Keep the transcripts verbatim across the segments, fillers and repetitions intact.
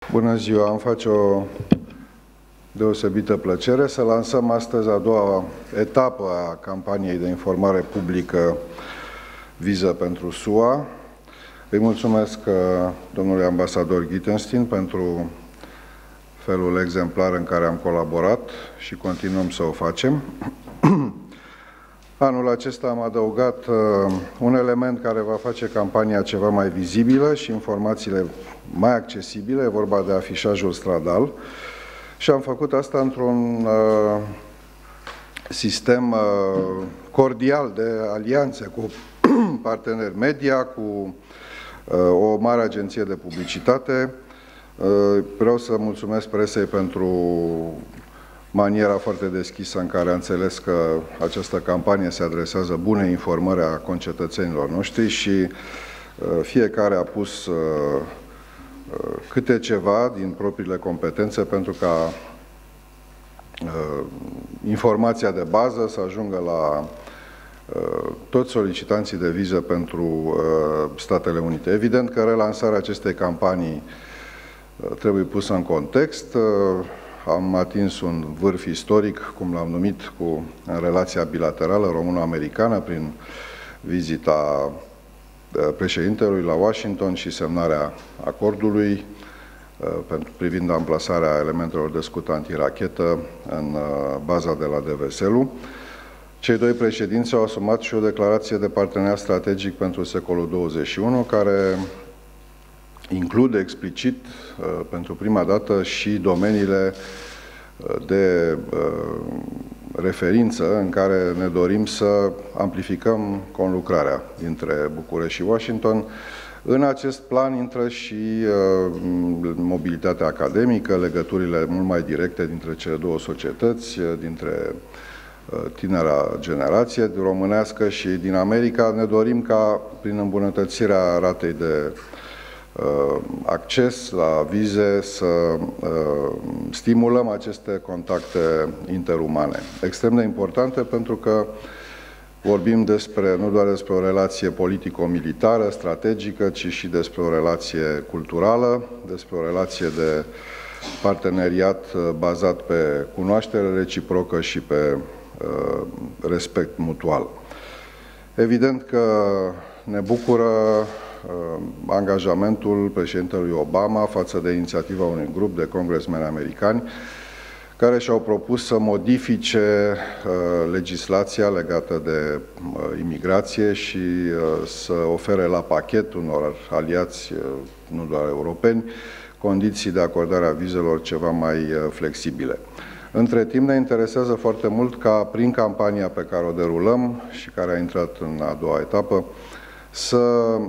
Bună ziua! Îmi face o deosebită plăcere să lansăm astăzi a doua etapă a campaniei de informare publică Viză pentru S U A. Îi mulțumesc domnului ambasador Gittenstein pentru felul exemplar în care am colaborat și continuăm să o facem. Anul acesta am adăugat uh, un element care va face campania ceva mai vizibilă și informațiile mai accesibile, e vorba de afișajul stradal, și am făcut asta într-un uh, sistem uh, cordial de alianțe cu parteneri media, cu uh, o mare agenție de publicitate. Uh, vreau să mulțumesc presei pentru maniera foarte deschisă în care a înțeles că această campanie se adresează bunei informări a concetățenilor noștri și uh, fiecare a pus uh, uh, câte ceva din propriile competențe pentru ca uh, informația de bază să ajungă la uh, toți solicitanții de viză pentru uh, Statele Unite. Evident că relansarea acestei campanii uh, trebuie pusă în context. Uh, Am atins un vârf istoric, cum l-am numit, cu, în relația bilaterală româno-americană, prin vizita președintelui la Washington și semnarea acordului privind amplasarea elementelor de scut antirachetă în baza de la Deveselu. Cei doi președinți au asumat și o declarație de parteneriat strategic pentru secolul douăzeci și unu, care include explicit, pentru prima dată, și domeniile de referință în care ne dorim să amplificăm conlucrarea dintre București și Washington. În acest plan intră și mobilitatea academică, legăturile mult mai directe dintre cele două societăți, dintre tinera generație românească și din America. Ne dorim ca, prin îmbunătățirea ratei de acces la vize, să uh, stimulăm aceste contacte interumane. Extrem de importante pentru că vorbim despre, nu doar despre o relație politico-militară, strategică, ci și despre o relație culturală, despre o relație de parteneriat bazat pe cunoaștere reciprocă și pe uh, respect mutual. Evident că ne bucură angajamentul președintelui Obama față de inițiativa unui grup de congresmeni americani care și-au propus să modifice uh, legislația legată de uh, imigrație și uh, să ofere la pachet unor aliați, uh, nu doar europeni, condiții de acordare a vizelor ceva mai uh, flexibile. Între timp ne interesează foarte mult ca prin campania pe care o derulăm și care a intrat în a doua etapă să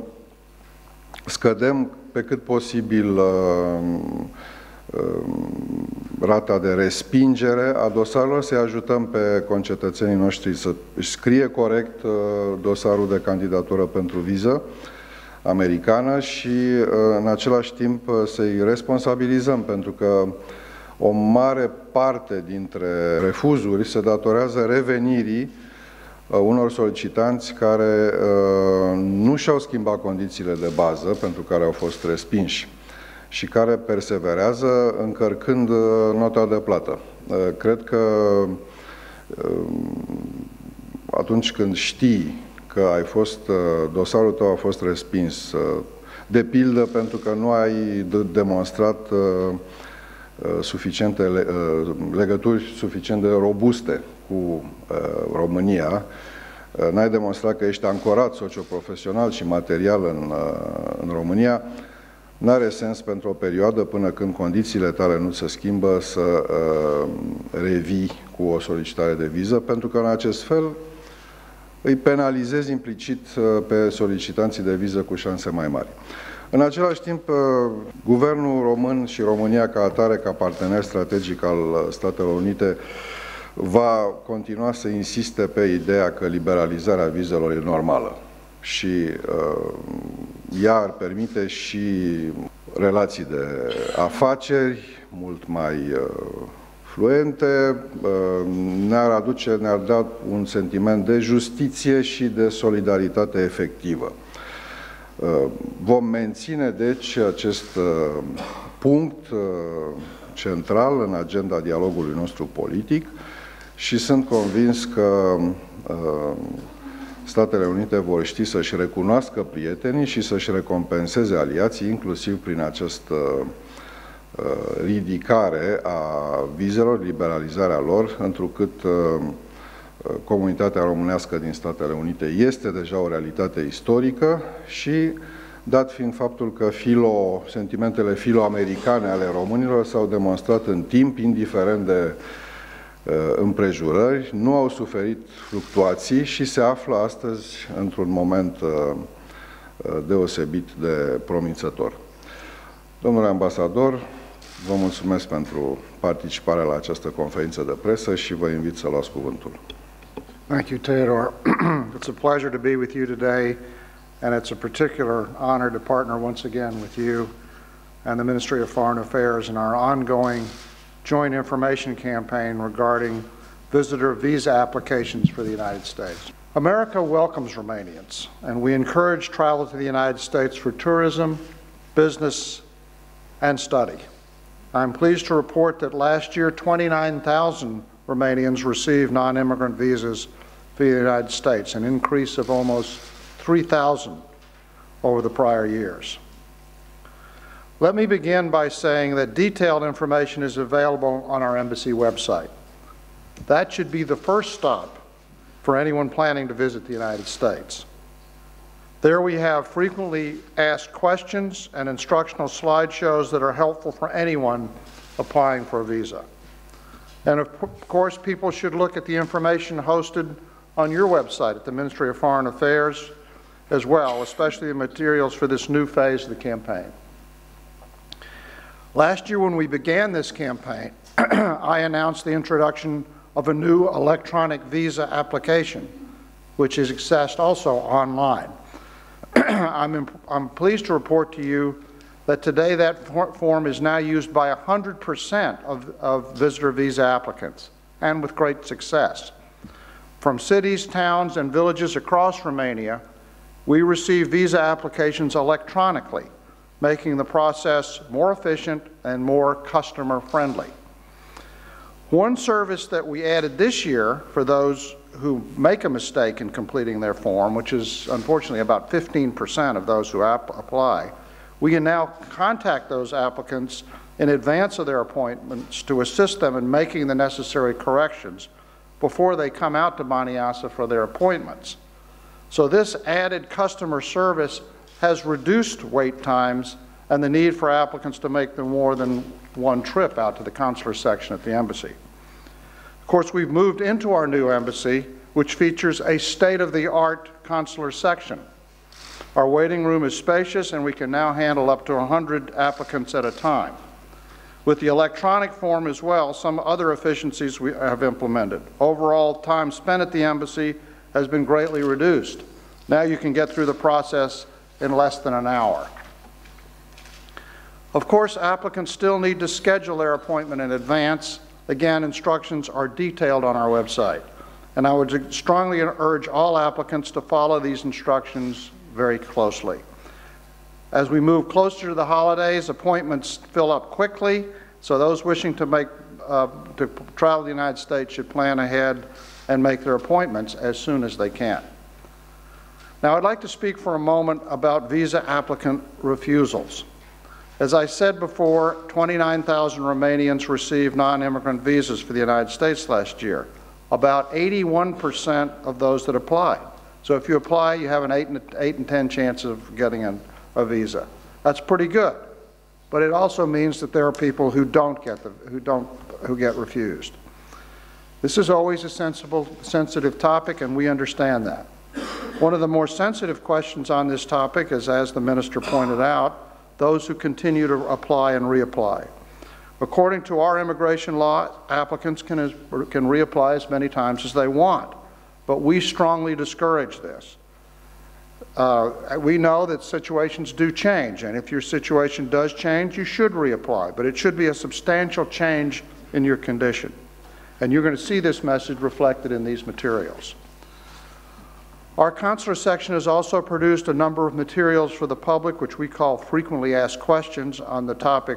scădem pe cât posibil uh, uh, rata de respingere a dosarelor, să-i ajutăm pe concetățenii noștri să își scrie corect uh, dosarul de candidatură pentru viză americană și uh, în același timp uh, să-i responsabilizăm, pentru că o mare parte dintre refuzuri se datorează revenirii unor solicitanți care uh, nu și-au schimbat condițiile de bază pentru care au fost respinși și care perseverează încărcând uh, nota de plată. Uh, cred că uh, atunci când știi că ai fost, uh, dosarul tău a fost respins, uh, de pildă pentru că nu ai demonstrat uh, suficiente uh, legături suficient de robuste cu uh, România, uh, n-ai demonstrat că ești ancorat socioprofesional și material în, uh, în România, n-are sens pentru o perioadă până când condițiile tale nu se schimbă să uh, revii cu o solicitare de viză, pentru că în acest fel îi penalizezi implicit uh, pe solicitanții de viză cu șanse mai mari. În același timp, Guvernul Român și România ca atare, ca partener strategic al Statelor Unite, va continua să insiste pe ideea că liberalizarea vizelor e normală și uh, ea ar permite și relații de afaceri mult mai uh, fluente, uh, ne-ar aduce, ne-ar da un sentiment de justiție și de solidaritate efectivă. Vom menține, deci, acest punct central în agenda dialogului nostru politic și sunt convins că Statele Unite vor ști să-și recunoască prietenii și să-și recompenseze aliații, inclusiv prin această ridicare a vizelor, liberalizarea lor, întrucât comunitatea românească din Statele Unite este deja o realitate istorică și, dat fiind faptul că filo, sentimentele filo-americane ale românilor s-au demonstrat în timp, indiferent de uh, împrejurări, nu au suferit fluctuații și se află astăzi într-un moment uh, deosebit de promițător. Domnule ambasador, vă mulțumesc pentru participarea la această conferință de presă și vă invit să luați cuvântul. Thank you, Theodore. It's a pleasure to be with you today, and it's a particular honor to partner once again with you and the Ministry of Foreign Affairs in our ongoing joint information campaign regarding visitor visa applications for the United States. America welcomes Romanians, and we encourage travel to the United States for tourism, business, and study. I'm pleased to report that last year, twenty-nine thousand Romanians received non-immigrant visas for the United States, an increase of almost three thousand over the prior years. Let me begin by saying that detailed information is available on our embassy website. That should be the first stop for anyone planning to visit the United States. There we have frequently asked questions and instructional slideshows that are helpful for anyone applying for a visa. And of course, people should look at the information hosted on your website at the Ministry of Foreign Affairs as well, especially the materials for this new phase of the campaign. Last year when we began this campaign, I announced the introduction of a new electronic visa application, which is accessed also online. I'm, I'm pleased to report to you that today that form is now used by one hundred percent of, of visitor visa applicants, and with great success. From cities, towns, and villages across Romania, we receive visa applications electronically, making the process more efficient and more customer-friendly. One service that we added this year for those who make a mistake in completing their form, which is unfortunately about fifteen percent of those who ap apply, we can now contact those applicants in advance of their appointments to assist them in making the necessary corrections before they come out to Băneasa for their appointments. So this added customer service has reduced wait times and the need for applicants to make more than one trip out to the consular section at the embassy. Of course, we've moved into our new embassy, which features a state-of-the-art consular section. Our waiting room is spacious, and we can now handle up to one hundred applicants at a time. With the electronic form as well, some other efficiencies we have implemented. Overall, time spent at the embassy has been greatly reduced. Now you can get through the process in less than an hour. Of course, applicants still need to schedule their appointment in advance. Again, instructions are detailed on our website. And I would strongly urge all applicants to follow these instructions very closely. As we move closer to the holidays, appointments fill up quickly, so those wishing to make uh, to travel to the United States should plan ahead and make their appointments as soon as they can. Now, I'd like to speak for a moment about visa applicant refusals. As I said before, twenty-nine thousand Romanians received non-immigrant visas for the United States last year, about eighty-one percent of those that applied. So if you apply, you have an eight and, eight and ten chance of getting a, a visa. That's pretty good. But it also means that there are people who don't get the, who don't, who get refused. This is always a sensible, sensitive topic, and we understand that. One of the more sensitive questions on this topic is, as the minister pointed out, those who continue to apply and reapply. According to our immigration law, applicants can, can reapply as many times as they want, but we strongly discourage this. Uh, we know that situations do change, and if your situation does change, you should reapply, but it should be a substantial change in your condition. And you're going to see this message reflected in these materials. Our consular section has also produced a number of materials for the public, which we call frequently asked questions, on the topic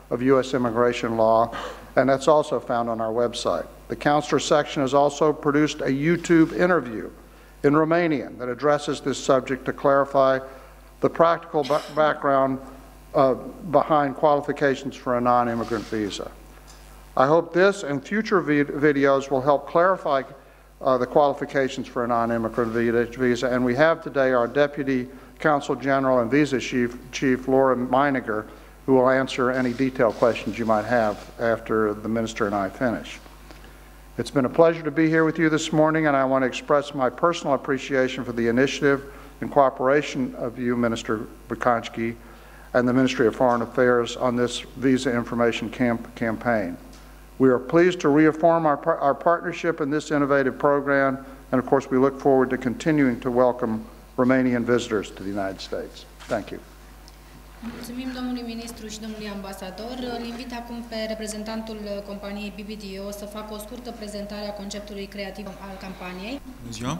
of U S immigration law, and that's also found on our website. The counselor section has also produced a YouTube interview in Romanian that addresses this subject to clarify the practical background uh, behind qualifications for a non-immigrant visa. I hope this and future vid videos will help clarify uh, the qualifications for a non-immigrant visa, and we have today our Deputy Consul General and Visa Chief, Chief Laura Meiniger, who will answer any detailed questions you might have after the Minister and I finish. It's been a pleasure to be here with you this morning, and I want to express my personal appreciation for the initiative and cooperation of you, Minister Bikanski, and the Ministry of Foreign Affairs on this visa information camp campaign. We are pleased to reaffirm our, par our partnership in this innovative program, and of course we look forward to continuing to welcome Romanian visitors to the United States. Thank you. Mulțumim domnului ministru și domnului ambasador. Îl invit acum pe reprezentantul companiei B B D O să facă o scurtă prezentare a conceptului creativ al campaniei. Bună ziua!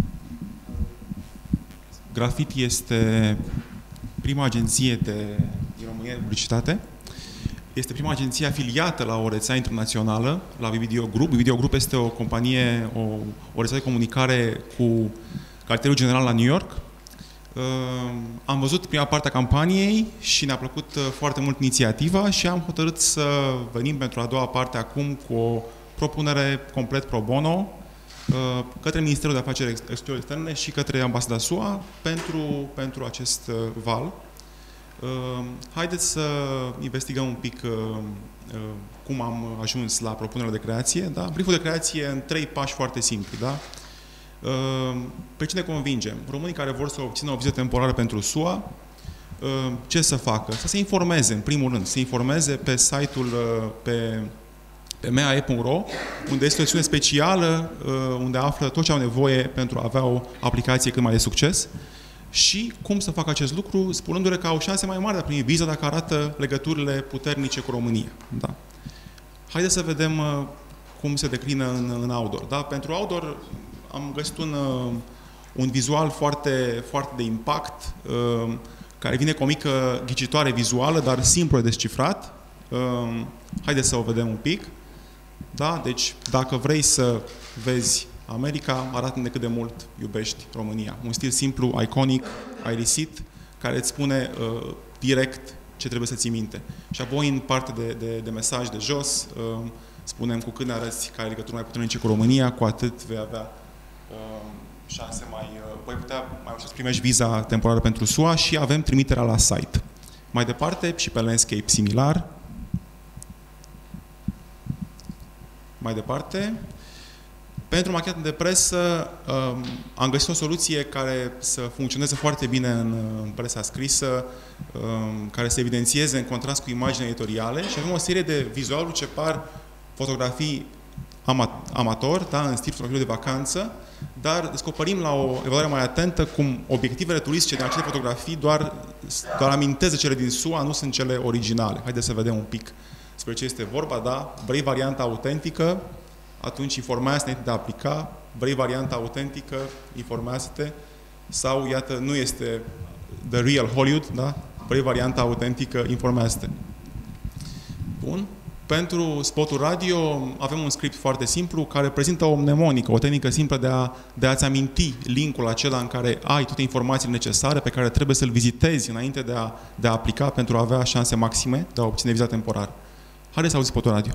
Graffiti este prima agenție de, din România de publicitate. Este prima agenție afiliată la o rețea internațională, la B B D O Group. B B D O Group este o companie, o, o rețea de comunicare cu cartierul general la New York. Uh, am văzut prima parte a campaniei și ne-a plăcut uh, foarte mult inițiativa și am hotărât să venim pentru a doua parte acum cu o propunere complet pro bono uh, către Ministerul de Afaceri Externe și către Ambasada S U A pentru, pentru acest uh, val. Uh, haideți să investigăm un pic uh, uh, cum am ajuns la propunerea de creație. Da? Brieful de creație în trei pași foarte simpli. Da? Uh, pe cine convingem? Românii care vor să obțină o viză temporară pentru S U A, uh, ce să facă? Să se informeze, în primul rând, să se informeze pe site-ul uh, pe, pe m a e punct r o, unde este o secțiune specială, uh, unde află tot ce au nevoie pentru a avea o aplicație cât mai de succes. Și cum să facă acest lucru, spunându-le că au șanse mai mari de a primi viză dacă arată legăturile puternice cu România. Da. Haideți să vedem uh, cum se declină în, în outdoor. Da? Pentru outdoor am găsit un, uh, un vizual foarte, foarte de impact, uh, care vine cu o mică ghicitoare vizuală, dar simplu de descifrat. Uh, haideți să o vedem un pic. Da? Deci, dacă vrei să vezi America, arată-ne cât de mult iubești România. Un stil simplu, iconic, aerisit, care îți spune uh, direct ce trebuie să ții minte. Și apoi, în partea de, de, de mesaj de jos, uh, spunem cu cât ne arăți că ai legături mai puternice cu România, cu atât vei avea uh, șanse mai... Uh, voi putea mai ușor să primești viza temporară pentru S U A și avem trimiterea la site. Mai departe, și pe landscape similar. Mai departe, pentru machetă de presă um, am găsit o soluție care să funcționeze foarte bine în, în presa scrisă, um, care să evidențieze în contrast cu imagini editoriale și avem o serie de vizualuri ce par fotografii ama amator, da, în stil fotografii de vacanță, dar descoperim la o evaluare mai atentă cum obiectivele turistice din acele fotografii doar, doar aminteze cele din S U A, nu sunt cele originale. Haideți să vedem un pic despre ce este vorba, da? Vrei varianta autentică? Atunci informează-te înainte de a aplica. Vrei varianta autentică? Informează-te. Sau, iată, nu este the real Hollywood, da? Vrei varianta autentică? Informează-te. Bun. Pentru spotul radio avem un script foarte simplu care prezintă o mnemonică, o tehnică simplă de, a, de a-ți aminti linkul acela în care ai toate informațiile necesare pe care trebuie să-l vizitezi înainte de a, de a aplica pentru a avea șanse maxime de a obține viza temporară. Haideți să auzi spotul radio.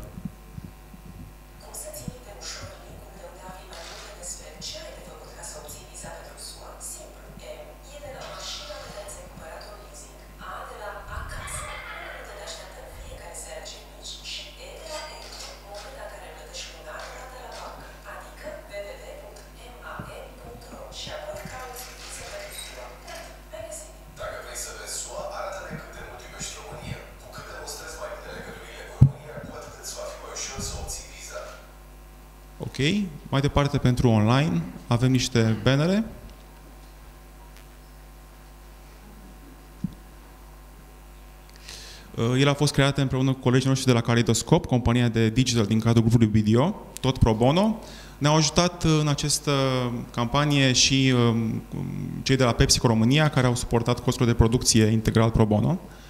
Ok. Mai departe, pentru online, avem niște bannere. El a fost creat împreună cu colegii noștri de la Kaleidoscope, compania de digital din cadrul grupului B D O, tot pro bono. Ne-au ajutat în această campanie și cei de la PepsiCo România, care au suportat costurile de producție integral pro bono.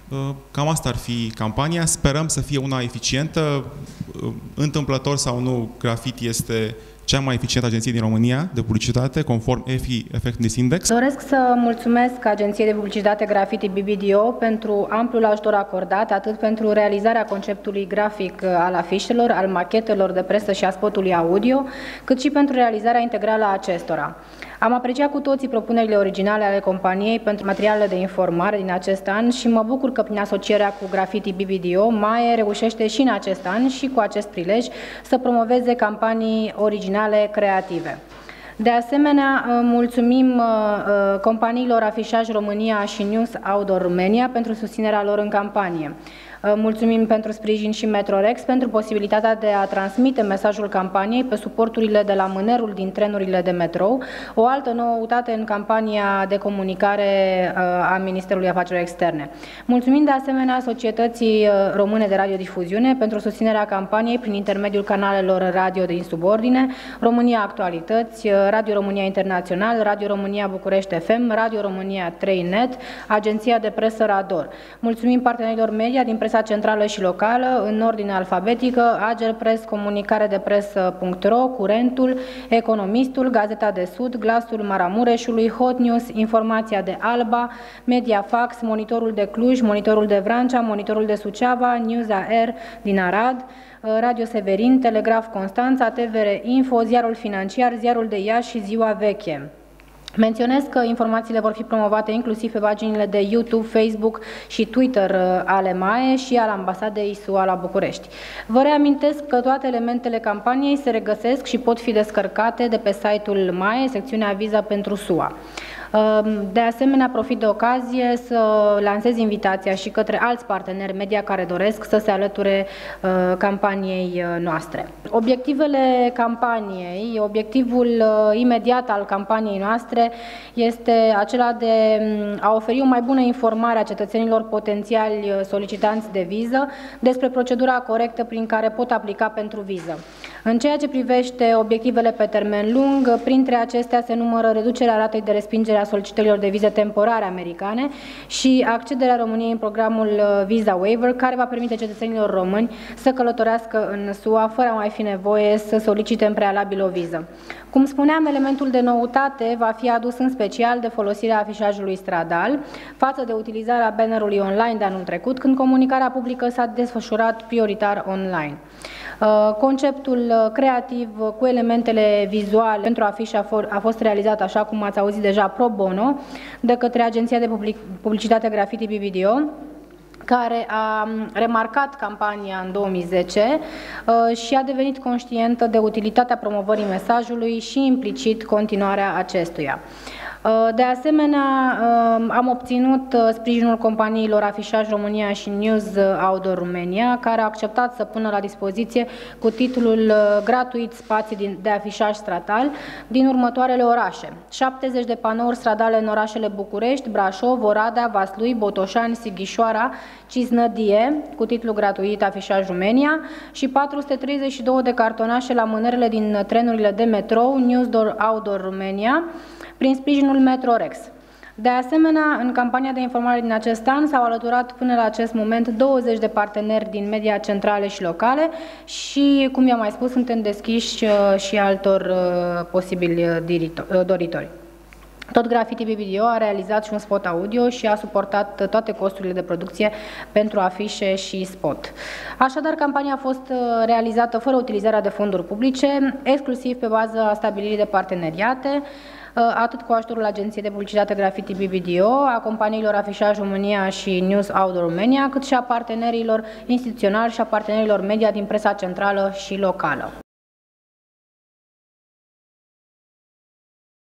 Cam asta ar fi campania. Sperăm să fie una eficientă. Întâmplător sau nu, Graffiti este cea mai eficientă agenție din România de publicitate, conform E F I Effectiveness Index. Doresc să mulțumesc Agenției de Publicitate Graffiti B B D O pentru amplul ajutor acordat, atât pentru realizarea conceptului grafic al afișelor, al machetelor de presă și a spotului audio, cât și pentru realizarea integrală a acestora. Am apreciat cu toții propunerile originale ale companiei pentru materialele de informare din acest an și mă bucur că prin asocierea cu Graffiti B B D O, M A E reușește și în acest an și cu acest prilej să promoveze campanii originale creative. De asemenea, mulțumim companiilor Afișaj România și News Outdoor Romania pentru susținerea lor în campanie. Mulțumim pentru sprijin și Metrorex pentru posibilitatea de a transmite mesajul campaniei pe suporturile de la mânerul din trenurile de metrou, o altă noutate în campania de comunicare a Ministerului Afacerilor Externe. Mulțumim de asemenea Societății Române de Radiodifuziune pentru susținerea campaniei prin intermediul canalelor radio din subordine, România Actualități, Radio România Internațional, Radio România București F M, Radio România trei net, Agenția de Presă Rador. Mulțumim partenerilor media din presa centrală și locală, în ordine alfabetică, Agerpress, Comunicare de Presă punct ro, Curentul, Economistul, Gazeta de Sud, Glasul Maramureșului, Hot News, Informația de Alba, Mediafax, Monitorul de Cluj, Monitorul de Vrancea, Monitorul de Suceava, News A R din Arad, Radio Severin, Telegraf Constanța, T V R Info, Ziarul Financiar, Ziarul de Iași și Ziua Veche. Menționez că informațiile vor fi promovate inclusiv pe paginile de YouTube, Facebook și Twitter ale M A E și al Ambasadei S U A la București. Vă reamintesc că toate elementele campaniei se regăsesc și pot fi descărcate de pe site-ul M A E, secțiunea Visa pentru S U A. De asemenea, profit de ocazie să lansez invitația și către alți parteneri media care doresc să se alăture campaniei noastre. Obiectivele campaniei, obiectivul imediat al campaniei noastre este acela de a oferi o mai bună informare a cetățenilor potențiali solicitanți de viză despre procedura corectă prin care pot aplica pentru viză. În ceea ce privește obiectivele pe termen lung, printre acestea se numără reducerea ratei de respingere a solicitărilor de vize temporare americane și accederea României în programul Visa Waiver, care va permite cetățenilor români să călătorească în S U A fără a mai fi nevoie să solicite în prealabil o viză. Cum spuneam, elementul de noutate va fi adus în special de folosirea afișajului stradal față de utilizarea bannerului online de anul trecut, când comunicarea publică s-a desfășurat prioritar online. Conceptul creativ cu elementele vizuale pentru afișe a fost realizat, așa cum ați auzit deja, pro bono de către Agenția de Publicitate Graffiti B B D O, care a remarcat campania în două mii zece și a devenit conștientă de utilitatea promovării mesajului și implicit continuarea acestuia. De asemenea, am obținut sprijinul companiilor Afișaj România și News Outdoor Romania, care au acceptat să pună la dispoziție cu titlul gratuit spații de afișaj stradal din următoarele orașe: șaptezeci de panouri stradale în orașele București, Brașov, Oradea, Vaslui, Botoșani, Sighișoara, Cisnădie, cu titlu gratuit Afișaj România, și patru sute treizeci și două de cartonașe la mânerele din trenurile de metrou News Outdoor Romania, prin sprijinul Metrorex. De asemenea, în campania de informare din acest an s-au alăturat până la acest moment douăzeci de parteneri din media centrale și locale și, cum i-am mai spus, suntem deschiși și altor posibili doritori. Tot Graffiti B B D O a realizat și un spot audio și a suportat toate costurile de producție pentru afișe și spot. Așadar, campania a fost realizată fără utilizarea de fonduri publice, exclusiv pe baza stabilirii de parteneriate, atât cu ajutorul Agenției de Publicitate Graffiti B B D O, a companiilor Afișaj România și News Outdoor Romania, cât și a partenerilor instituționali și a partenerilor media din presa centrală și locală.